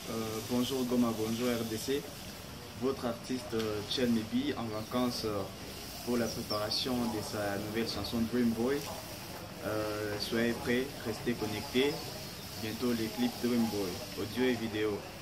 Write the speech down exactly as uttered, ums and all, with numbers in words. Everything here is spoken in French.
Euh, bonjour Goma, bonjour R D C. Votre artiste euh, Chel Mebi en vacances euh, pour la préparation de sa nouvelle chanson Dream Boy. Euh, soyez prêts, restez connectés. Bientôt les clips Dream Boy, audio et vidéo.